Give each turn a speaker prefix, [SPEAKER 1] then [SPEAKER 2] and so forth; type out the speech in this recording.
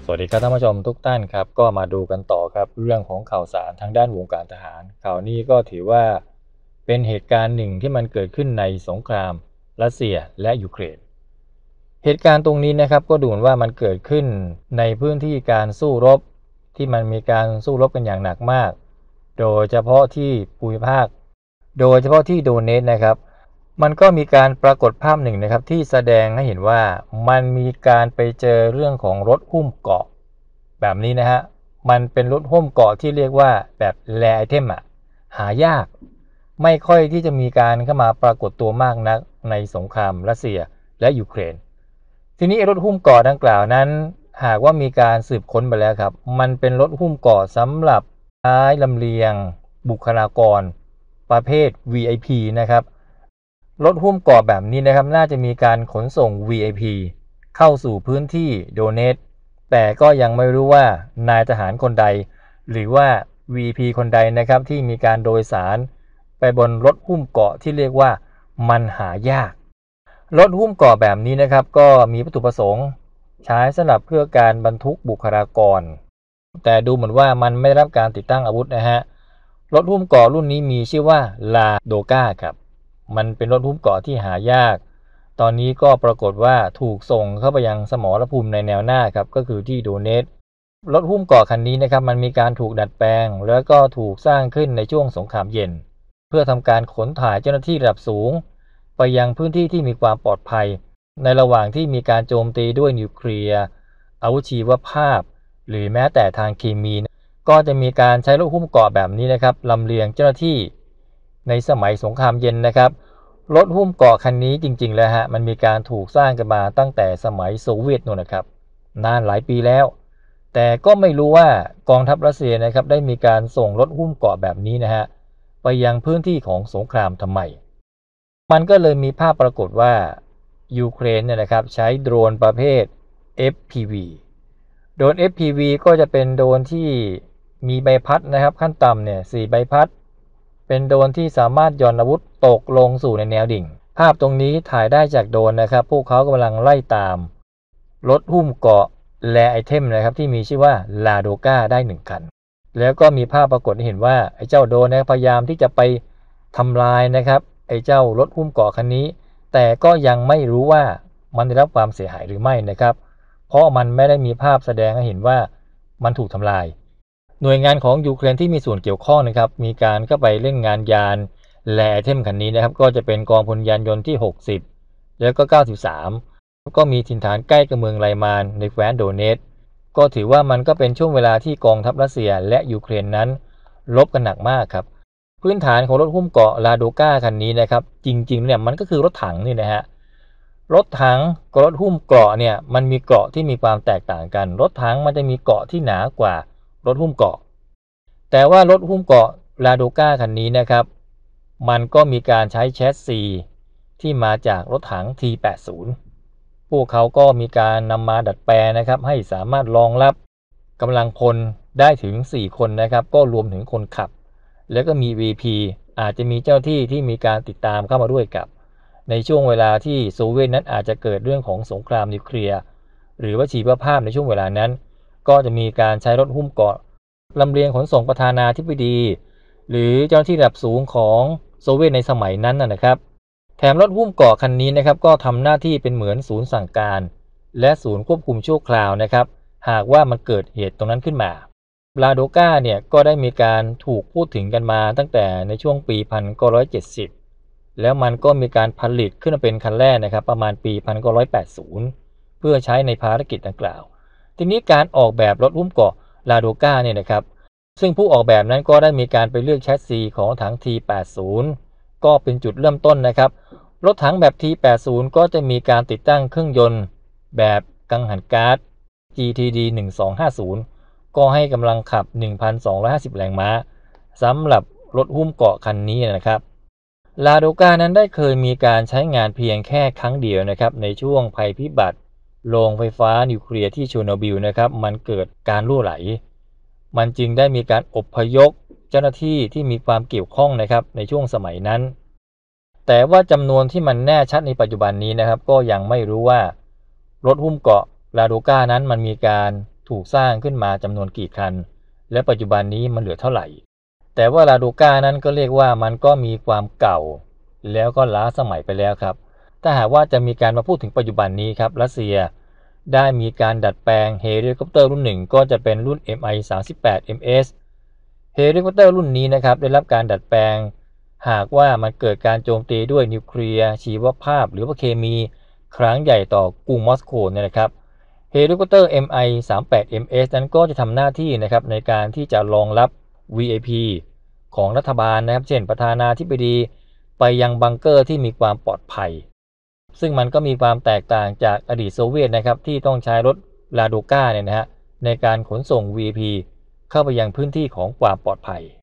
[SPEAKER 1] สวัสดีครับท่านผู้ชมทุกท่านครับก็มาดูกันต่อครับเรื่องของข่าวสารทางด้านวงการทหารข่าวนี้ก็ถือว่าเป็นเหตุการณ์หนึ่งที่มันเกิดขึ้นในสงครามรัสเซียและยูเครนเหตุการณ์ตรงนี้นะครับก็ดูเหมือนว่ามันเกิดขึ้นในพื้นที่การสู้รบที่มันมีการสู้รบกันอย่างหนักมากโดยเฉพาะที่ภูมิภาคโดยเฉพาะที่โดเนตนะครับมันก็มีการปรากฏภาพหนึ่งนะครับที่แสดงให้เห็นว่ามันมีการไปเจอเรื่องของรถหุ้มเกราะ แบบนี้นะฮะมันเป็นรถหุ้มเกราะที่เรียกว่าแบบแรไอเทมหายากไม่ค่อยที่จะมีการเข้ามาปรากฏตัวมากนักในสงครามรัสเซียและยูเครนทีนี้รถหุ้มเกราะดังกล่าวนั้นหากว่ามีการสืบค้นไปแล้วครับมันเป็นรถหุ้มเกราะสำหรับใช้ลำเลียงบุคลากรประเภท VIP นะครับรถหุ้มเกราะแบบนี้นะครับน่าจะมีการขนส่ง VIP เข้าสู่พื้นที่โดเนต แต่ก็ยังไม่รู้ว่านายทหารคนใดหรือว่า VP คนใดนะครับที่มีการโดยสารไปบนรถหุ้มเกราะที่เรียกว่ามันหายากรถหุ้มเกราะแบบนี้นะครับก็มีวัตถุประสงค์ใช้สำหรับเพื่อการบรรทุกบุคลากรแต่ดูเหมือนว่ามันไม่ได้รับการติดตั้งอาวุธนะฮะรถหุ้มเกราะรุ่นนี้มีชื่อว่าลาโดกาครับมันเป็นรถหุ้มเกราะที่หายากตอนนี้ก็ปรากฏว่าถูกส่งเข้าไปยังสมรภูมิในแนวหน้าครับก็คือที่โดเนตรถหุ้มเกราะคันนี้นะครับมันมีการถูกดัดแปลงแล้วก็ถูกสร้างขึ้นในช่วงสงครามเย็นเพื่อทำการขนถ่ายเจ้าหน้าที่ระดับสูงไปยังพื้นที่ที่มีความปลอดภัยในระหว่างที่มีการโจมตีด้วยนิวเคลียร์อาวุธชีวภาพหรือแม้แต่ทางเคมีก็จะมีการใช้รถหุ้มเกราะแบบนี้นะครับลำเลียงเจ้าหน้าที่ในสมัยสงครามเย็นนะครับรถหุ้มเกราะคันนี้จริงๆแล้วฮะมันมีการถูกสร้างกันมาตั้งแต่สมัยโซเวียตนู่นนะครับนานหลายปีแล้วแต่ก็ไม่รู้ว่ากองทัพรัสเซียนะครับได้มีการส่งรถหุ้มเกราะแบบนี้นะฮะไปยังพื้นที่ของสงครามทำไมมันก็เลยมีภาพปรากฏว่ายูเครนเนี่ยนะครับใช้โดรนประเภท FPV โดรน FPV ก็จะเป็นโดรนที่มีใบพัดนะครับขั้นต่ำเนี่ย4ใบพัดเป็นโดรนที่สามารถหย่อนอาวุธตกลงสู่ในแนวดิ่งภาพตรงนี้ถ่ายได้จากโดรนนะครับพวกเขากำลังไล่ตามรถหุ้มเกราะแลไอเทมนะครับที่มีชื่อว่าลาโดกาได้1คันแล้วก็มีภาพปรากฏให้เห็นว่าไอ้เจ้าโดรนนะพยายามที่จะไปทำลายนะครับไอ้เจ้ารถหุ้มเกราะคันนี้แต่ก็ยังไม่รู้ว่ามันได้รับความเสียหายหรือไม่นะครับเพราะมันไม่ได้มีภาพแสดงให้เห็นว่ามันถูกทำลายหน่วยงานของยูเครนที่มีส่วนเกี่ยวข้องนะครับมีการเข้าไปเล่นงานยานแลไอเทมคันนี้นะครับก็จะเป็นกองพลยานยนต์ที่60แล้วก็93ก็มีถิ่นฐานใกล้กับเมืองไลมานในแคว้นโดเนตก็ถือว่ามันก็เป็นช่วงเวลาที่กองทัพรัสเซียและยูเครนนั้นรบกันหนักมากครับพื้นฐานของรถหุ้มเกราะลาโดกาคันนี้นะครับจริงๆเนี่ยมันก็คือรถถังนี่นะฮะรถถังกับรถหุ้มเกราะเนี่ยมันมีเกราะที่มีความแตกต่างกันรถถังมันจะมีเกราะที่หนากว่ารถหุ้มเกราะแต่ว่ารถหุ้มเกราะลาโดกาคันนี้นะครับมันก็มีการใช้แชสซีที่มาจากรถถัง T80 พวกเขาก็มีการนำมาดัดแปลงนะครับให้สามารถรองรับกำลังพลได้ถึง4คนนะครับก็รวมถึงคนขับแล้วก็มี VP อาจจะมีเจ้าที่ที่มีการติดตามเข้ามาด้วยกับในช่วงเวลาที่โซเวียตนั้นอาจจะเกิดเรื่องของสงครามนิวเคลียร์หรือว่าชีวภาพในช่วงเวลานั้นก็จะมีการใช้รถหุ้มเกราะลำเลียงขนส่งประธานาธิบดีหรือเจ้าหน้าที่ระดับสูงของโซเวียตในสมัยนั้นนะครับแถมรถหุ้มเกราะคันนี้นะครับก็ทำหน้าที่เป็นเหมือนศูนย์สั่งการและศูนย์ควบคุมชั่วคราวนะครับหากว่ามันเกิดเหตุตรงนั้นขึ้นมาลาโดกาเนี่ยก็ได้มีการถูกพูดถึงกันมาตั้งแต่ในช่วงปี1970แล้วมันก็มีการผลิตขึ้นมาเป็นคันแรกนะครับประมาณปี1980เพื่อใช้ในภารกิจดังกล่าวทีนี้การออกแบบรถหุ้มเกราะลาโดกาเนี่ยนะครับซึ่งผู้ออกแบบนั้นก็ได้มีการไปเลือกแชสซีของถัง T80 ก็เป็นจุดเริ่มต้นนะครับรถถังแบบ T80 ก็จะมีการติดตั้งเครื่องยนต์แบบกังหันก๊าซ GTD 1250ก็ให้กำลังขับ 1,250 แรงม้าสำหรับรถหุ้มเกราะคันนี้นะครับลาโดกานั้นได้เคยมีการใช้งานเพียงแค่ครั้งเดียวนะครับในช่วงภัยพิบัติโรงไฟฟ้านิวเคลียร์ที่เชอร์โนบิลนะครับมันเกิดการรั่วไหลมันจึงได้มีการอพยพเจ้าหน้าที่ที่มีความเกี่ยวข้องนะครับในช่วงสมัยนั้นแต่ว่าจำนวนที่มันแน่ชัดในปัจจุบันนี้นะครับก็ยังไม่รู้ว่ารถหุ้มเกราะลาโดกานั้นมันมีการถูกสร้างขึ้นมาจำนวนกี่คันและปัจจุบันนี้มันเหลือเท่าไหร่แต่ว่าลาโดกานั้นก็เรียกว่ามันก็มีความเก่าแล้วก็ล้าสมัยไปแล้วครับถ้าหากว่าจะมีการมาพูดถึงปัจจุบันนี้ครับรัสเซียได้มีการดัดแปลงเฮลิคอปเตอร์รุ่นหนึ่งก็จะเป็นรุ่น Mi-38MS เฮลิคอปเตอร์รุ่นนี้นะครับได้รับการดัดแปลงหากว่ามันเกิดการโจมตีด้วยนิวเคลียร์ชีวภาพหรือว่าเคมีครั้งใหญ่ต่อกรุงมอสโกเนี่ยนะครับเฮลิคอปเตอร์ Mi-38MS นั้นก็จะทำหน้าที่นะครับในการที่จะรองรับ VIP ของรัฐบาลนะครับเช่นประธานาธิบดีไปยังบังเกอร์ที่มีความปลอดภัยซึ่งมันก็มีความแตกต่างจากอดีตโซเวียตนะครับที่ต้องใช้รถลาโดก้าเนี่ยนะฮะในการขนส่ง VIP เข้าไปยังพื้นที่ของความปลอดภัย